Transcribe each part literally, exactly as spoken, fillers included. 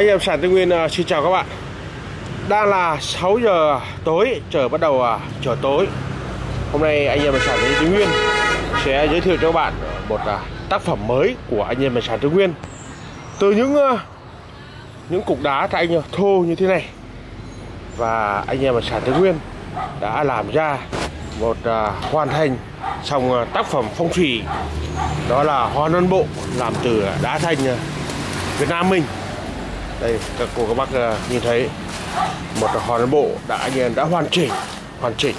Anh em Sàn Tây Nguyên uh, xin chào các bạn. Đang là sáu giờ tối, trời bắt đầu uh, trở tối. Hôm nay anh em Sàn Tây Nguyên sẽ giới thiệu cho các bạn một uh, tác phẩm mới của anh em Sàn Tây Nguyên. Từ những uh, những cục đá thạch anh thô như thế này, và anh em Sàn Tây Nguyên đã làm ra một uh, hoàn thành xong uh, tác phẩm phong thủy, đó là hòn non bộ làm từ đá thanh uh, Việt Nam mình. Đây các cô các bác uh, nhìn thấy một hòn non bộ đã anh em đã hoàn chỉnh hoàn chỉnh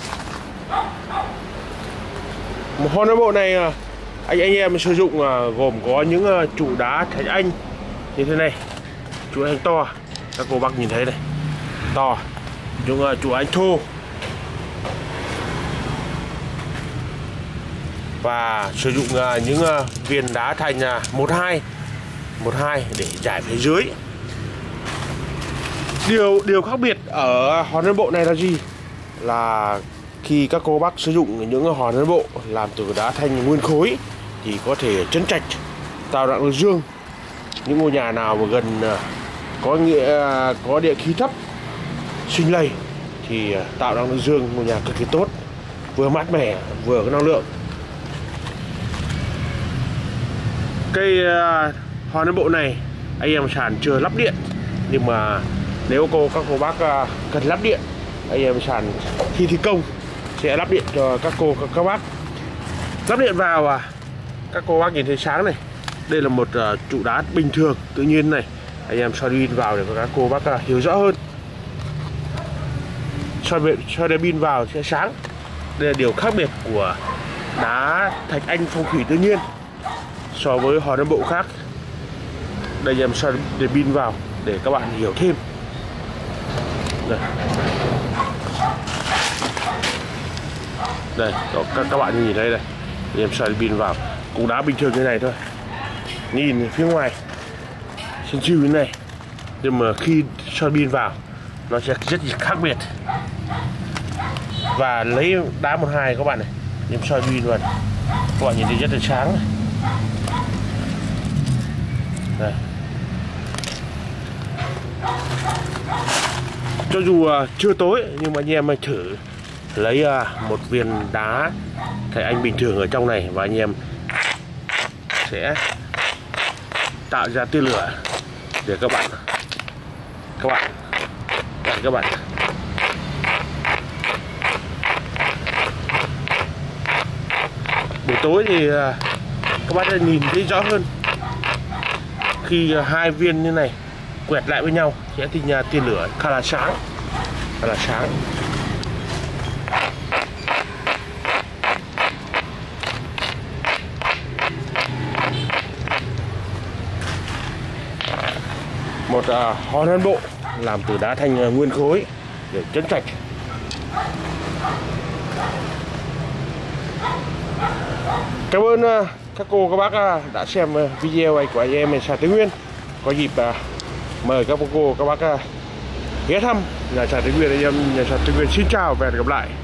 một hòn non bộ này. uh, anh anh em sử dụng uh, gồm có những uh, trụ đá thạch anh như thế này, trụ anh to, các cô bác nhìn thấy này, to, những uh, trụ anh thô, và sử dụng uh, những uh, viên đá thành uh, một hai một hai để trải phía dưới. Điều điều khác biệt ở hòn non bộ này là gì? Là khi các cô bác sử dụng những hòn non bộ làm từ đá thanh nguyên khối thì có thể trấn trạch, tạo năng lượng dương. Những ngôi nhà nào mà gần uh, có nghĩa uh, có địa khí thấp, sinh lầy thì uh, tạo năng lượng dương ngôi nhà cực kỳ tốt, vừa mát mẻ vừa có năng lượng. Cây uh, hòn non bộ này anh em Sàn chưa lắp điện, nhưng mà nếu cô các cô bác uh, cần lắp điện, anh em Sàn khi thi công sẽ lắp điện cho các cô các, các bác. Lắp điện vào, uh, các cô bác nhìn thấy sáng này, đây là một uh, trụ đá bình thường tự nhiên này, anh em soi pin vào để các cô bác uh, hiểu rõ hơn. Soi soi đèn pin vào sẽ sáng. Đây là điều khác biệt của đá thạch anh phong thủy tự nhiên so với hòn non bộ khác. Đây em soi đèn pin vào để các bạn hiểu thêm. Đây, đây các các bạn nhìn thấy đây, em soi đèn pin vào cũng đá bình thường như này thôi, nhìn phía ngoài xinh chiu như này, nhưng mà khi soi pin vào nó sẽ rất khác biệt. Và lấy đá một hai các bạn này, em soi pin vào các bạn nhìn thấy rất là sáng này. Đây. Cho dù uh, chưa tối nhưng mà anh em thử lấy uh, một viên đá thạch anh bình thường ở trong này, và anh em sẽ tạo ra tia lửa để các bạn các bạn để các bạn buổi tối thì uh, các bạn sẽ nhìn thấy rõ hơn. Khi uh, hai viên như này quẹt lại với nhau sẽ thì nhà tia lửa khá là sáng, khá là sáng. Một uh, hòn non bộ làm từ đá thanh uh, nguyên khối để trấn trạch. Cảm ơn uh, các cô các bác uh, đã xem uh, video này của anh em Sàn Tây Nguyên. Có dịp uh, mời các cô các bác uh, ghé thăm nhà Sàn Tây Nguyên. Anh em nhà Sàn Tây Nguyên xin chào và hẹn gặp lại.